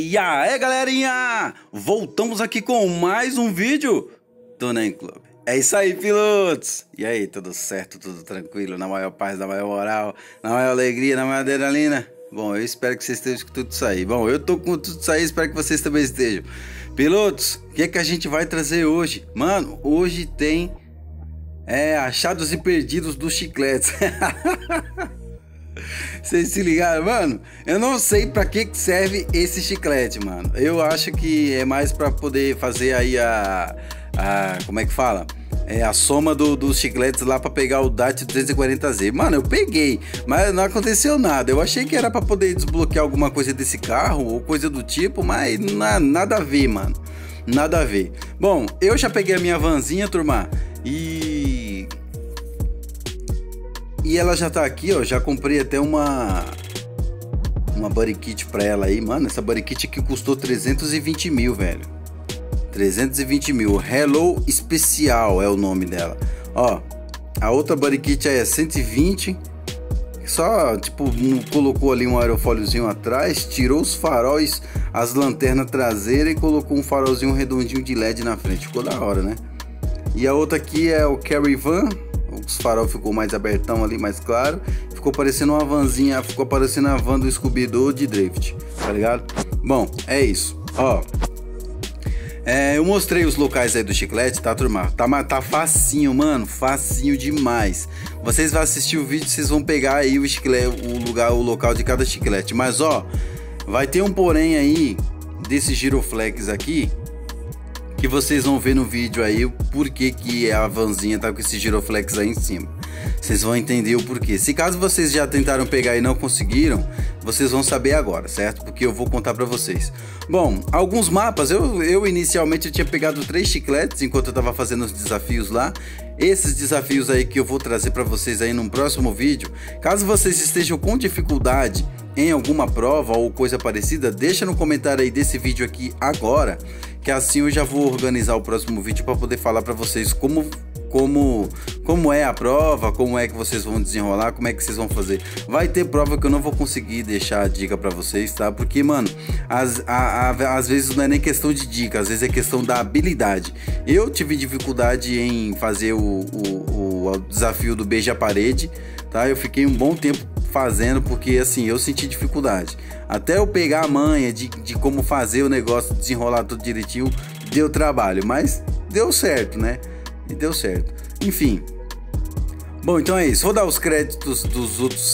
E aí, galerinha! Voltamos aqui com mais um vídeo do NEM Club. É isso aí, pilotos! E aí, tudo certo, tudo tranquilo, na maior paz, na maior moral, na maior alegria, na maior adrenalina? Bom, eu espero que vocês estejam com tudo isso aí. Bom, eu tô com tudo isso aí, espero que vocês também estejam. Pilotos, o que é que a gente vai trazer hoje? Mano, hoje tem achados e perdidos dos chicletes. Vocês se ligaram, mano? Eu não sei pra que serve esse chiclete, mano. Eu acho que é mais pra poder fazer aí como é que fala? A soma dos chicletes lá pra pegar o DAT 240Z. Mano, eu peguei, mas não aconteceu nada. Eu achei que era pra poder desbloquear alguma coisa desse carro ou coisa do tipo, mas nada a ver, mano. Nada a ver. Bom, eu já peguei a minha vanzinha, turma, e ela já tá aqui, ó. Já comprei até uma body kit pra ela aí, mano. Essa body kit aqui custou 320 mil, velho. 320 mil. Hello Especial é o nome dela. Ó, a outra body kit aí é 120. Só, tipo, colocou ali um aerofóliozinho atrás, tirou os faróis, as lanternas traseiras e colocou um farolzinho redondinho de LED na frente. Ficou da hora, né? E a outra aqui é o Caravan. Os farol ficou mais abertão ali, mais claro. Ficou parecendo uma vanzinha, ficou parecendo a van do Scooby-Doo de Drift, tá ligado? Bom, é isso. Ó, eu mostrei os locais aí do chiclete, tá, turma? Tá facinho, mano, facinho demais. Vocês vão assistir o vídeo, vocês vão pegar aí o chiclete, o local de cada chiclete. Mas, ó, vai ter um porém aí desse giroflex aqui, que vocês vão ver no vídeo aí o porquê que a vanzinha tá com esse giroflex aí em cima. Vocês vão entender o porquê. Se caso vocês já tentaram pegar e não conseguiram, vocês vão saber agora, certo? Porque eu vou contar pra vocês. Bom, alguns mapas, eu inicialmente tinha pegado 3 chicletes enquanto eu tava fazendo os desafios lá. Esses desafios aí que eu vou trazer pra vocês aí num próximo vídeo. Caso vocês estejam com dificuldade em alguma prova ou coisa parecida, deixa no comentário aí desse vídeo aqui agora, que assim eu já vou organizar o próximo vídeo para poder falar para vocês como é a prova, como é que vocês vão desenrolar, como é que vocês vão fazer. Vai ter prova que eu não vou conseguir deixar a dica para vocês, tá? Porque, mano, às vezes não é nem questão de dica, às vezes é questão da habilidade. Eu tive dificuldade em fazer o desafio do beija-parede, tá? Eu fiquei um bom tempo fazendo, porque assim, eu senti dificuldade. Até eu pegar a manha de como fazer o negócio, desenrolar tudo direitinho, deu trabalho, mas deu certo, né? E deu certo. Enfim. Bom, então é isso. Vou dar os créditos dos outros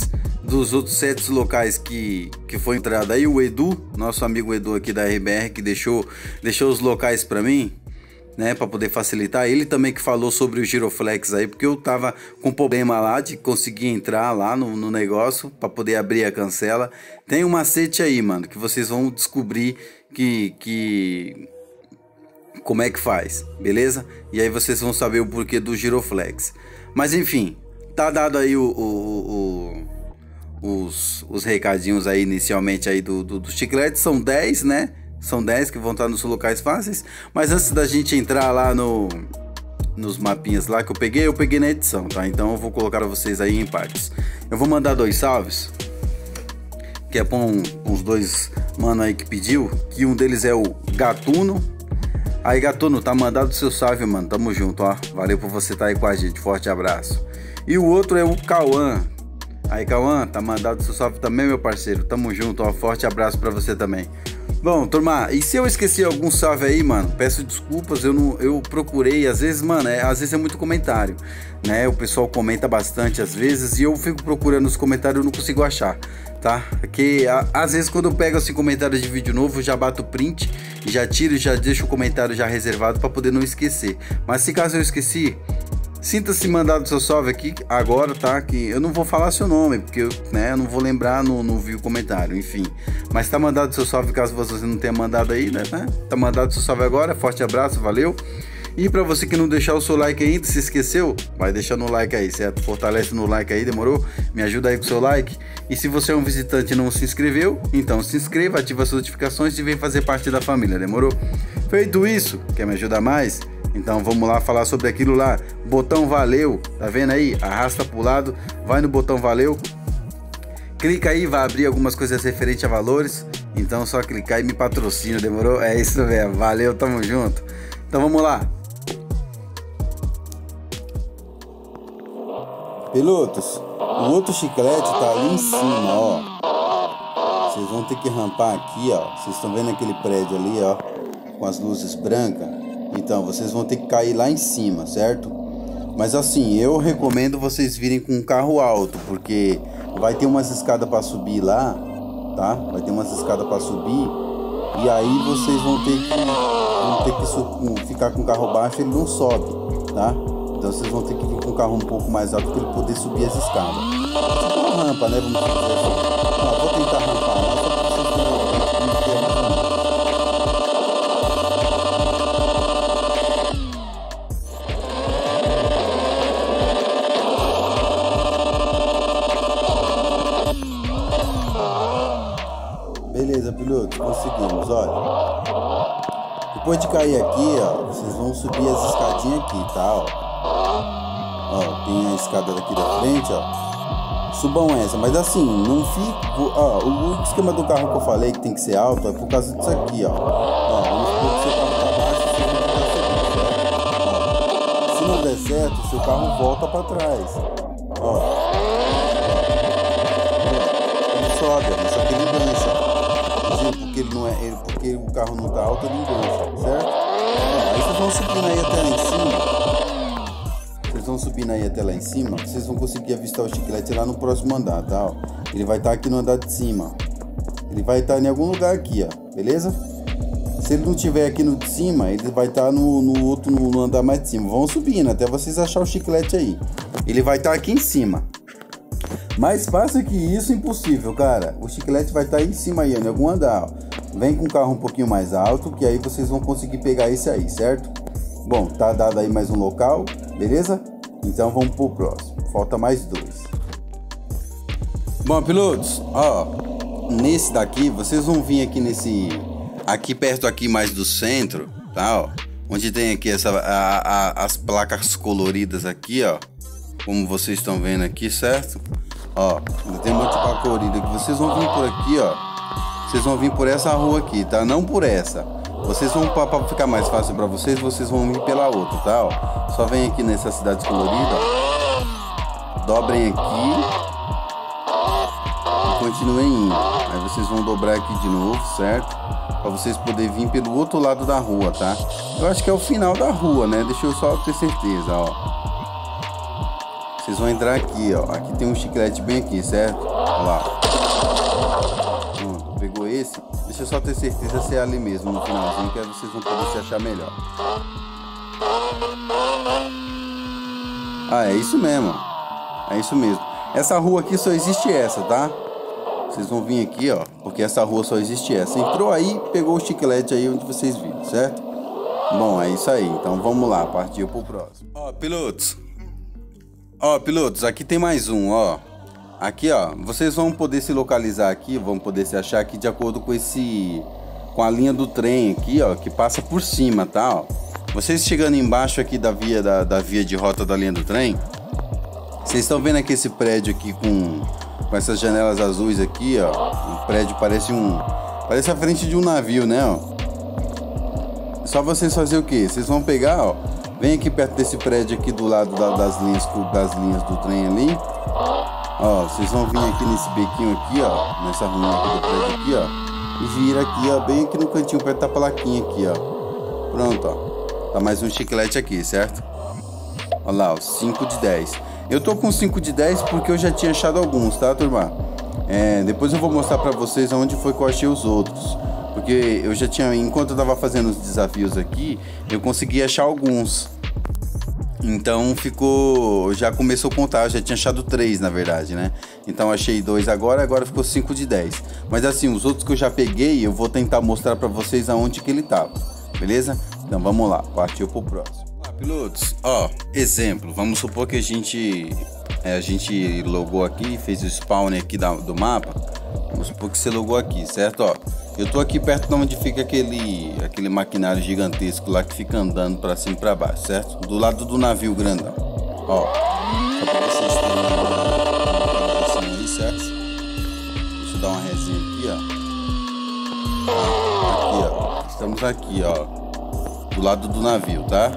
sets locais que foi entrado aí. O Edu, nosso amigo Edu aqui da RBR, que deixou os locais para mim, né, para poder facilitar. Ele também que falou sobre o giroflex aí, porque eu tava com problema lá de conseguir entrar lá no negócio para poder abrir a cancela. Tem um macete aí, mano, que vocês vão descobrir como é que faz, beleza? E aí vocês vão saber o porquê do giroflex. Mas enfim, tá dado aí os recadinhos aí inicialmente aí do chiclete. São 10, né? São 10 que vão estar nos locais fáceis. Mas antes da gente entrar lá nos mapinhas lá que eu peguei na edição, tá? Então eu vou colocar pra vocês aí em partes. Eu vou mandar 2 salves, que é pra uns 2 mano aí que pediu. Que um deles é o Gatuno. Aí, Gatuno, tá mandado o seu salve, mano. Tamo junto, ó. Valeu por você estar aí com a gente. Forte abraço. E o outro é o Cauã. Aí, Cauã, tá mandado o seu salve também, meu parceiro. Tamo junto, ó. Forte abraço pra você também. Bom, turma, e se eu esqueci algum salve aí, mano, peço desculpas, eu procurei, às vezes, mano, às vezes é muito comentário, né? O pessoal comenta bastante às vezes e eu fico procurando os comentários e não consigo achar, tá? Porque às vezes quando eu pego assim comentários de vídeo novo, eu já bato print, já tiro e já deixo o comentário já reservado para poder não esquecer. Mas se caso eu esqueci, sinta-se mandado seu salve aqui agora, tá? Que eu não vou falar seu nome, porque eu não vou lembrar no vídeo comentário, enfim. Mas tá mandado seu salve caso você não tenha mandado aí, né? Tá mandado seu salve agora, forte abraço, valeu. E pra você que não deixar o seu like ainda, se esqueceu, vai deixando o like aí, certo? Fortalece no like aí, demorou? Me ajuda aí com o seu like. E se você é um visitante e não se inscreveu, então se inscreva, ativa as notificações e vem fazer parte da família, demorou? Feito isso, quer me ajudar mais? Então vamos lá falar sobre aquilo lá. Botão valeu, tá vendo aí? Arrasta pro lado, vai no botão valeu. Clica aí, vai abrir algumas coisas referentes a valores Então só clicar e me patrocina, demorou? É isso mesmo, valeu, tamo junto. Então vamos lá. Pilotos, o outro chiclete tá ali em cima, ó. Vocês vão ter que rampar aqui, ó. Vocês estão vendo aquele prédio ali, ó, com as luzes brancas? Então, vocês vão ter que cair lá em cima, certo? Mas assim, eu recomendo vocês virem com um carro alto, porque vai ter umas escadas para subir lá, tá? Vai ter umas escadas para subir, e aí vocês vão ter que ficar com o carro baixo, ele não sobe, tá? Então vocês vão ter que vir com o carro um pouco mais alto para ele poder subir as escadas. Tipo uma rampa, né? Vamos dizer assim. Não, vou tentar rampar lá só para vocês terem mais um. Beleza, piloto, conseguimos, olha. Depois de cair aqui, ó, vocês vão subir as escadinhas aqui, tá, ó. Ó, tem a escada daqui da frente, ó. Subam essa, mas assim, não fica. Ó, o esquema do carro que eu falei que tem que ser alto é por causa disso aqui, ó. Ó, vamos supor que seu carro tá baixo, você não tá subindo, certo? Ó, se não der certo, seu carro volta pra trás. Ó. Ele sobe, só que ele engancha. Porque ele não é. Porque o carro não tá alto, ele engancha, certo? Ó, aí vocês vão subindo aí até lá em cima. Vocês vão subindo aí até lá em cima, vocês vão conseguir avistar o chiclete lá no próximo andar, tá? Ó. Ele vai estar aqui no andar de cima. Ele vai estar em algum lugar aqui, ó. Beleza? Se ele não estiver aqui no de cima, ele vai estar no andar mais de cima. Vão subindo até vocês achar o chiclete aí. Ele vai estar aqui em cima. Mais fácil que isso, impossível, cara. O chiclete vai estar aí em cima aí, ó, em algum andar, ó. Vem com o carro um pouquinho mais alto, que aí vocês vão conseguir pegar esse aí, certo? Bom, tá dado aí mais um local, beleza? Então vamos pro próximo. Falta mais dois. Bom, pilotos, ó, nesse daqui, vocês vão vir aqui nesse... Aqui perto aqui mais do centro, tá, ó. Onde tem aqui as placas coloridas aqui, ó. Como vocês estão vendo aqui, certo? Ó, tem um monte de placa colorida aqui. Vocês vão vir por aqui, ó. Vocês vão vir por essa rua aqui, tá? Não por essa. Vocês vão, para ficar mais fácil para vocês, vocês vão vir pela outra, tá? Ó. Só vem aqui nessa cidade colorida, ó. Dobrem aqui e continuem indo. Aí vocês vão dobrar aqui de novo, certo? Para vocês poderem vir pelo outro lado da rua, tá? Eu acho que é o final da rua, né? Deixa eu só ter certeza, ó. Vocês vão entrar aqui, ó. Aqui tem um chiclete bem aqui, certo? Olha lá. Pronto, pegou esse. Deixa eu só ter certeza se é ali mesmo no finalzinho, que aí vocês vão poder se achar melhor. Ah, é isso mesmo. É isso mesmo. Essa rua aqui só existe essa, tá? Vocês vão vir aqui, ó, porque essa rua só existe essa. Entrou aí, pegou o chiclete aí onde vocês viram, certo? Bom, é isso aí. Então vamos lá, partiu pro próximo. Ó, pilotos. Ó, pilotos, aqui tem mais um, ó. Aqui, ó, vocês vão poder se localizar aqui, vão poder se achar aqui de acordo com a linha do trem aqui, ó, que passa por cima, tá, ó. Vocês chegando embaixo aqui da via de rota da linha do trem, vocês estão vendo aqui esse prédio aqui com essas janelas azuis aqui, ó. O prédio parece a frente de um navio, né, ó. Só vocês fazer o quê? Vocês vão pegar, ó, vem aqui perto desse prédio aqui do lado das linhas do trem ali. Ó, vocês vão vir aqui nesse bequinho aqui, ó, nessa rua aqui do prédio aqui, ó, e vira aqui, ó, bem aqui no cantinho perto da plaquinha aqui, ó. Pronto, ó. Tá mais um chiclete aqui, certo? Olha lá, ó, 5 de 10. Eu tô com 5 de 10 porque eu já tinha achado alguns, tá, turma? Depois eu vou mostrar pra vocês onde foi que eu achei os outros. Porque eu já tinha, enquanto eu tava fazendo os desafios aqui, eu consegui achar alguns. Então já começou a contar, eu já tinha achado 3 na verdade, né? Então achei 2 agora ficou 5 de 10. Mas assim, os outros que eu já peguei, eu vou tentar mostrar pra vocês aonde que ele tava, beleza? Então vamos lá, partiu pro próximo. Pilotos, ó, exemplo, vamos supor que a gente logou aqui, fez o spawn aqui do mapa. Vamos supor que você logou aqui, certo? Ó, eu tô aqui perto de onde fica aquele maquinário gigantesco lá que fica andando pra cima e pra baixo, certo? Do lado do navio grandão. Ó, só pra vocês terem uma localização aí, certo? Deixa eu dar uma resinha aqui, ó. Aqui, ó. Estamos aqui, ó. Do lado do navio, tá?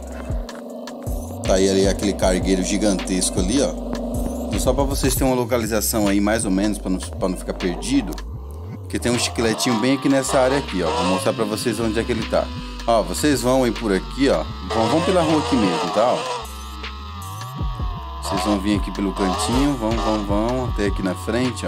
Tá aí ali aquele cargueiro gigantesco ali, ó. Então, só pra vocês terem uma localização aí, mais ou menos, pra não ficar perdido. Porque tem um chicletinho bem aqui nessa área aqui, ó. Vou mostrar pra vocês onde é que ele tá. Ó, vocês vão aí por aqui, ó. Vão pela rua aqui mesmo, tá? Ó. Vocês vão vir aqui pelo cantinho, vão até aqui na frente, ó.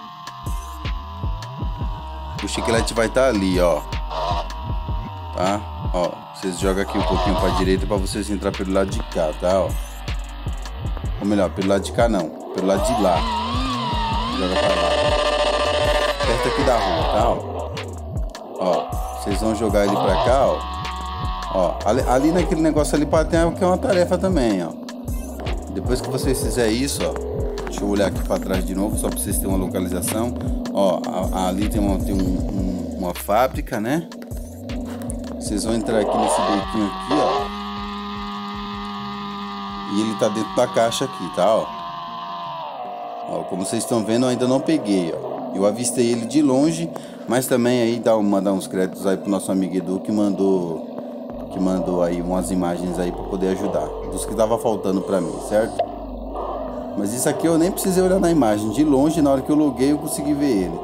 O chiclete vai estar ali, ó. Tá? Ó, vocês jogam aqui um pouquinho pra direita pra vocês entrar pelo lado de cá, tá? Ó. Ou melhor, pelo lado de cá não, pelo lado de lá. Joga pra lá. Perto aqui da rua, tá? Ó, vocês vão jogar ele pra cá, ó. Ó, ali naquele negócio ali pra ter que é uma tarefa também, ó. Depois que vocês fizerem isso, ó. Deixa eu olhar aqui pra trás de novo, só pra vocês terem uma localização. Ó, ali tem uma fábrica, né? Vocês vão entrar aqui nesse bequinho aqui, ó. E ele tá dentro da caixa aqui, tá? Ó, como vocês estão vendo, eu ainda não peguei, ó. Eu avistei ele de longe, mas também aí mandar uns créditos aí pro nosso amigo Edu que mandou aí umas imagens aí para poder ajudar, dos que tava faltando para mim, certo? Mas isso aqui eu nem precisei olhar na imagem, de longe, na hora que eu loguei eu consegui ver ele.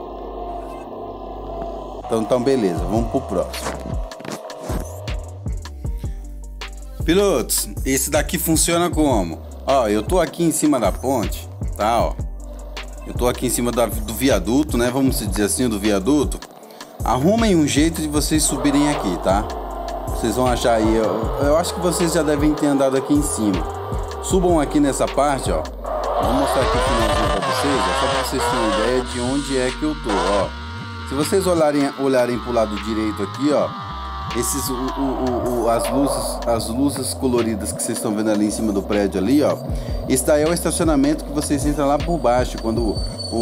Então beleza, vamos pro próximo. Pilotos, esse daqui funciona como? Ó, eu tô aqui em cima da ponte, tá, ó. Eu tô aqui em cima do viaduto, né? Vamos dizer assim, do viaduto. Arrumem um jeito de vocês subirem aqui, tá? Vocês vão achar aí, eu acho que vocês já devem ter andado aqui em cima. Subam aqui nessa parte, ó. Vou mostrar aqui o finalzinho pra vocês, ó, só pra vocês terem uma ideia de onde é que eu tô, ó. Se vocês olharem pro lado direito aqui, ó, as luzes coloridas que vocês estão vendo ali em cima do prédio ali, ó. Esse daí é o estacionamento que vocês entram lá por baixo, quando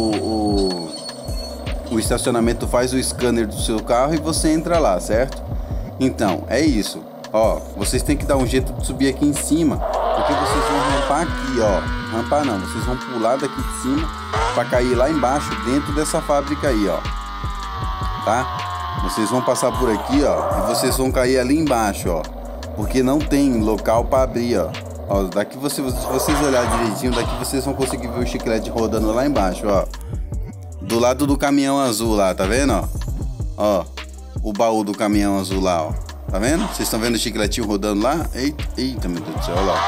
o estacionamento faz o scanner do seu carro e você entra lá, certo? Então, é isso. Ó, vocês têm que dar um jeito de subir aqui em cima, porque vocês vão rampar aqui, ó. Rampar não, vocês vão pular daqui de cima para cair lá embaixo, dentro dessa fábrica aí, ó. Tá? Vocês vão passar por aqui, ó, e vocês vão cair ali embaixo, ó. Porque não tem local para abrir, ó. Ó, daqui se vocês olharem direitinho, daqui vocês vão conseguir ver o chiclete rodando lá embaixo, ó. Do lado do caminhão azul lá, tá vendo, ó? Ó, o baú do caminhão azul lá, ó. Tá vendo? Vocês estão vendo o chicletinho rodando lá? Eita, meu Deus do céu, olha lá.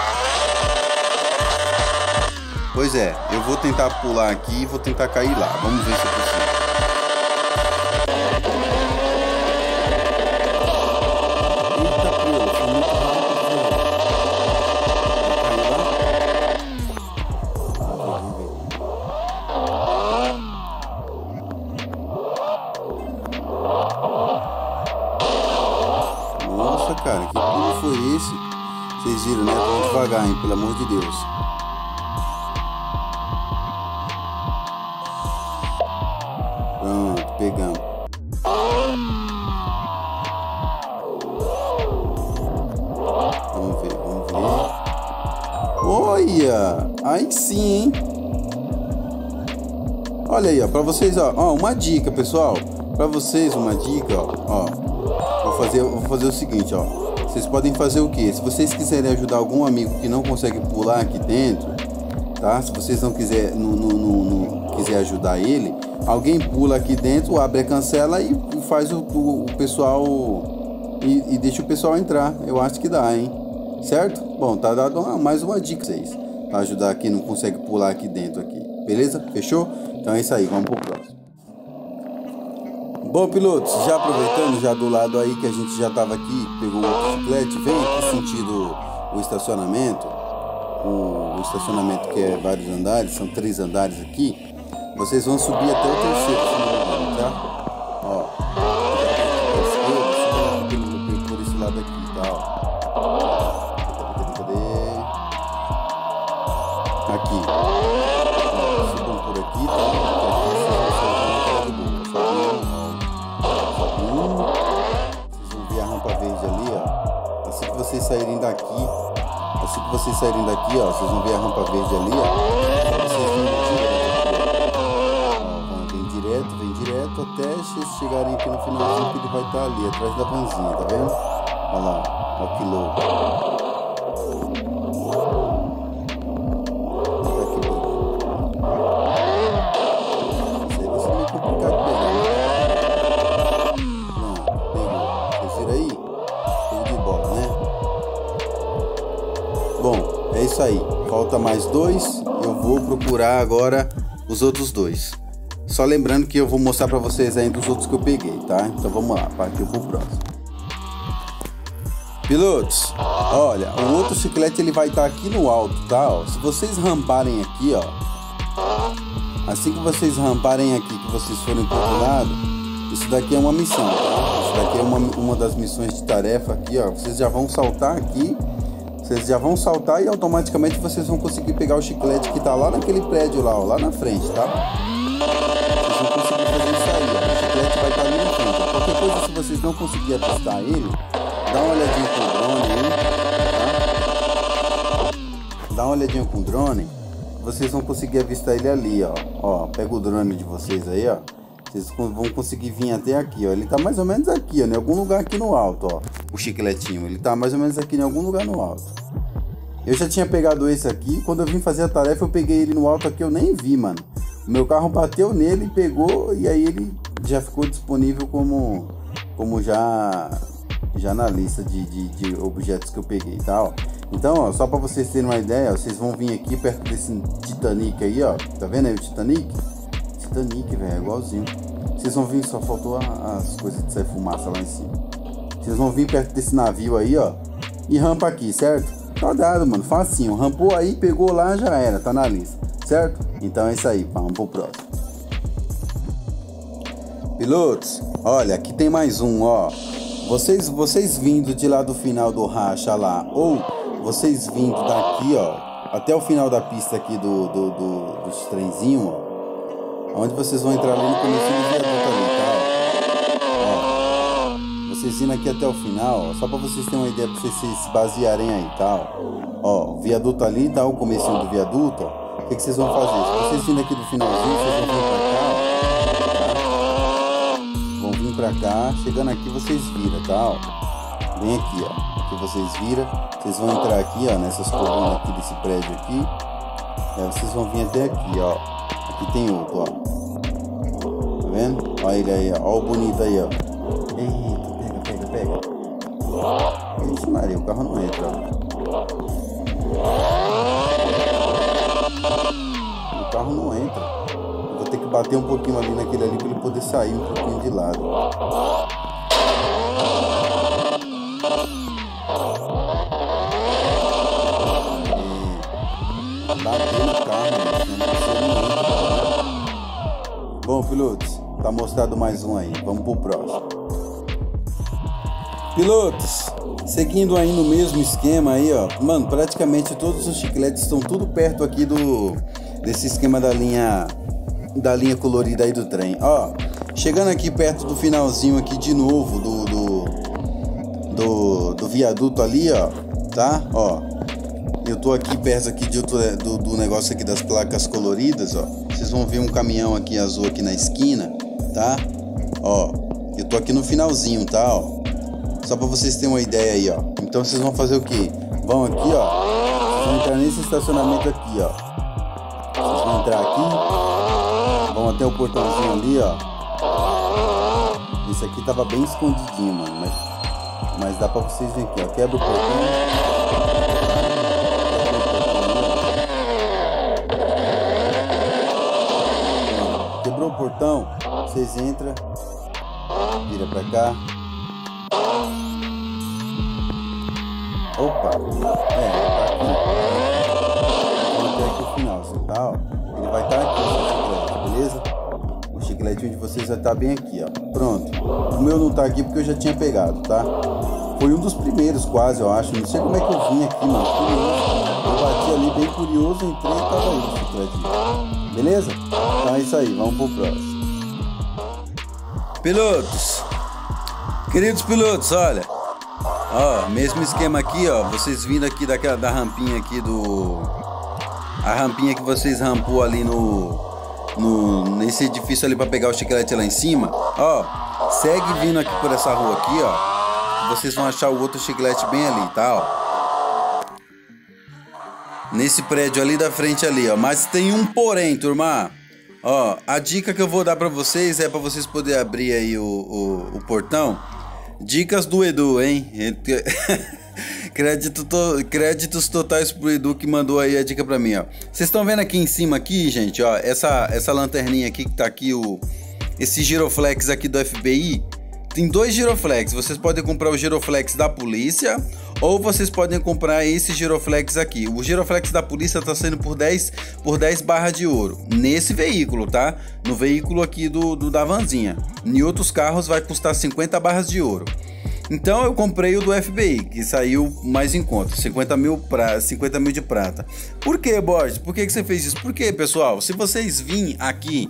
Pois é, eu vou tentar pular aqui e vou tentar cair lá. Vamos ver se é possível. Nossa, cara, que pulo foi esse? Vocês viram, né? Vamos devagar, hein? Pelo amor de Deus. Pronto, pegamos. Vamos ver. Olha! Aí sim, hein? Olha aí, ó, pra vocês, ó, uma dica, pessoal. Pra vocês, uma dica, ó. Vou fazer o seguinte, ó. Vocês podem fazer o quê? Se vocês quiserem ajudar algum amigo que não consegue pular aqui dentro, tá? Se vocês não quiser ajudar ele, alguém pula aqui dentro, abre a cancela e faz o pessoal e deixa o pessoal entrar. Eu acho que dá, hein? Certo? Bom, tá dado mais uma dica pra vocês, pra ajudar quem não consegue pular aqui dentro aqui. Beleza? Fechou? Então é isso aí, vamos pro próximo. Bom, pilotos, já aproveitando já do lado aí que a gente já tava aqui, pegou o outro chiclete, vem aqui sentido o estacionamento. O estacionamento que é vários andares, são 3 andares aqui. Vocês vão subir até o terceiro, se não me engano, tá? Ó, por esse lado aqui, tá? Ó. Aqui. Subam por aqui, tá? Vocês vão ver a rampa verde ali, ó. Assim que vocês saírem daqui, ó, vocês vão ver a rampa verde ali, ó. Vocês vão direto, ó, vão vir direto vem direto até vocês chegarem aqui no finalzinho que ele vai estar ali, atrás da vanzinha, tá vendo? Olha lá, olha que louco. Isso aí vai ser meio complicado de pegar, né? Pronto, pegou. Vocês viram aí? Show de bola, né? Bom, é isso aí. Falta mais 2. Eu vou procurar agora os outros 2. Só lembrando que eu vou mostrar pra vocês ainda os outros que eu peguei, tá? Então vamos lá, partiu pro próximo. Pilotos, olha, o outro chiclete ele vai estar aqui no alto, tá? Ó, se vocês ramparem aqui, ó, assim que vocês ramparem aqui, que vocês forem pro outro lado, isso daqui é uma missão, tá? Isso daqui é uma das missões de tarefa aqui, ó. Vocês já vão saltar aqui. Vocês já vão saltar e automaticamente vocês vão conseguir pegar o chiclete que tá lá naquele prédio lá, ó, lá na frente, tá? Vocês vão conseguir fazer isso aí, ó. O chiclete vai estar ali na frente. Qualquer coisa, se vocês não conseguirem apostar ele, dá uma olhadinha com o drone aí, tá? Dá uma olhadinha com o drone, vocês vão conseguir avistar ele ali, ó. Ó, pega o drone de vocês aí, ó. Vocês vão conseguir vir até aqui, ó. Ele tá mais ou menos aqui, ó, em algum lugar aqui no alto, ó. O chicletinho, ele tá mais ou menos aqui em algum lugar no alto. Eu já tinha pegado esse aqui. Quando eu vim fazer a tarefa, eu peguei ele no alto aqui, eu nem vi, mano. O meu carro bateu nele, pegou, e aí ele já ficou disponível como já na lista de objetos que eu peguei, tá, ó. Então, ó, só pra vocês terem uma ideia, ó, vocês vão vir aqui perto desse Titanic aí, ó. Tá vendo aí o Titanic? Titanic, velho, é igualzinho. Vocês vão vir, só faltou as coisas de sair fumaça lá em cima. Vocês vão vir perto desse navio aí, ó. E rampa aqui, certo? Tá dado, mano, facinho. Rampou aí, pegou lá, já era, tá na lista, certo? Então é isso aí, vamos pro próximo. Pilotos, olha, aqui tem mais um, ó. Vocês vindo de lá do final do racha lá, ou vocês vindo daqui, ó, até o final da pista aqui dos trenzinhos, ó. Onde vocês vão entrar ali no começo do viaduto ali, tá? Ó, vocês indo aqui até o final, ó, só pra vocês terem uma ideia, pra vocês se basearem aí, tá? Ó, o viaduto ali, tá? O comecinho do viaduto, ó. O que vocês vão fazer? Se vocês vindo aqui do finalzinho, vocês vão vir pra cá, ó. Tá? Vão vir pra cá, chegando aqui vocês viram, tá? Ó. Vem aqui, ó. Aqui vocês viram. Vocês vão entrar aqui, ó, nessas colunas aqui desse prédio aqui. Aí vocês vão vir até aqui, ó. Aqui tem outro, ó. Tá vendo? Olha ele aí, ó. Olha o bonito aí, ó. Eita, pega. Ixi, Maria, o carro não entra, ó. O carro não entra. Eu vou ter que bater um pouquinho ali naquele ali pra ele poder sair um pouquinho de lado. Bateu no carro, Bom, pilotos, tá mostrado mais um aí. Vamos pro próximo. Pilotos, seguindo aí no mesmo esquema aí, ó. Mano, praticamente todos os chicletes estão tudo perto aqui desse esquema da linha colorida aí do trem. Ó, chegando aqui perto do finalzinho aqui de novo do viaduto ali, ó. Tá? Ó. Eu tô aqui perto aqui do negócio aqui das placas coloridas, ó. Vocês vão ver um caminhão aqui azul aqui na esquina, tá? Ó, eu tô aqui no finalzinho, tá? Ó, só pra vocês terem uma ideia aí, ó. Então vocês vão fazer o quê? Vão aqui, ó. Vocês vão entrar nesse estacionamento aqui, ó. Vocês vão entrar aqui, vão até o portãozinho ali, ó. Esse aqui tava bem escondidinho, mano, mas dá pra vocês verem aqui, ó. Quebra o portão. Quebrou o portão, vocês entram, vira pra cá. Opa, tá aqui. Vamos até aqui o final, tá? Ó. Ele vai estar aqui, o chiclete, beleza? O chicletinho de vocês vai estar bem aqui, ó. Pronto. O meu não tá aqui porque eu já tinha pegado, tá? Foi um dos primeiros quase, eu acho. Não sei como é que eu vim aqui, mano. Curioso. Eu bati ali bem curioso, entrei e tava aí o chiclete. Beleza? Então é isso aí, vamos pro próximo. Pilotos, queridos pilotos, olha. Ó, mesmo esquema aqui, ó. Vocês vindo aqui da rampinha aqui a rampinha que vocês rampou ali nesse edifício ali pra pegar o chiclete lá em cima. Ó, segue vindo aqui por essa rua aqui, ó. Vocês vão achar o outro chiclete bem ali, tá, ó. Nesse prédio ali da frente ali, ó. Mas tem um porém, turma. Ó, a dica que eu vou dar pra vocês é pra vocês poderem abrir aí o portão. Dicas do Edu, hein? Créditos totais pro Edu que mandou aí a dica pra mim, ó. Vocês estão vendo aqui em cima aqui, gente, ó, essa lanterninha aqui que tá aqui, esse giroflex aqui do FBI. Tem 2 giroflex. Vocês podem comprar o giroflex da polícia ou vocês podem comprar esse giroflex aqui. O giroflex da polícia tá saindo por 10 barras de ouro nesse veículo, tá? No veículo aqui da vanzinha. Em outros carros vai custar 50 barras de ouro. Então eu comprei o do FBI, que saiu mais em conta, 50 mil de prata. Por que, Borges? Por que você fez isso? Porque, pessoal, se vocês virem aqui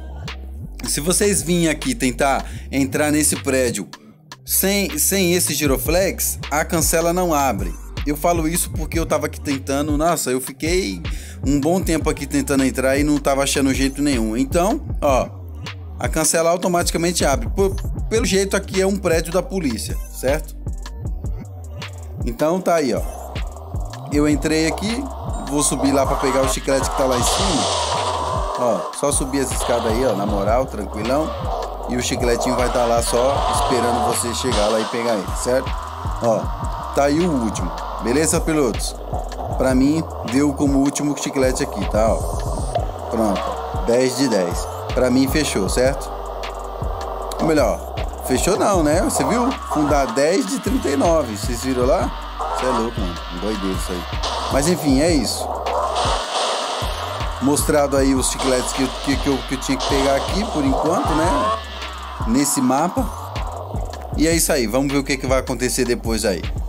tentar entrar nesse prédio sem esse giroflex, a cancela não abre. Eu falo isso porque eu tava aqui tentando, nossa, eu fiquei um bom tempo aqui tentando entrar e não tava achando jeito nenhum. Então, ó, a cancela automaticamente abre. Pelo jeito aqui é um prédio da polícia, certo? Então tá aí, ó. Eu entrei aqui, vou subir lá pra pegar o chiclete que tá lá em cima. Ó, só subir essa escada aí, ó, na moral, tranquilão. E o chicletinho vai estar lá só esperando você chegar lá e pegar ele, certo? Ó, tá aí o último. Beleza, pilotos? Pra mim, deu como último chiclete aqui, tá? Ó. Pronto, 10 de 10. Pra mim, fechou, certo? Ou melhor, fechou não, né? Você viu? Fundar 10 de 39. Vocês viram lá? Você é louco, mano. Doideiro isso aí. Mas enfim, é isso. Mostrado aí os chicletes que eu tinha que pegar aqui por enquanto, né? Nesse mapa. E é isso aí. Vamos ver o que vai acontecer depois aí.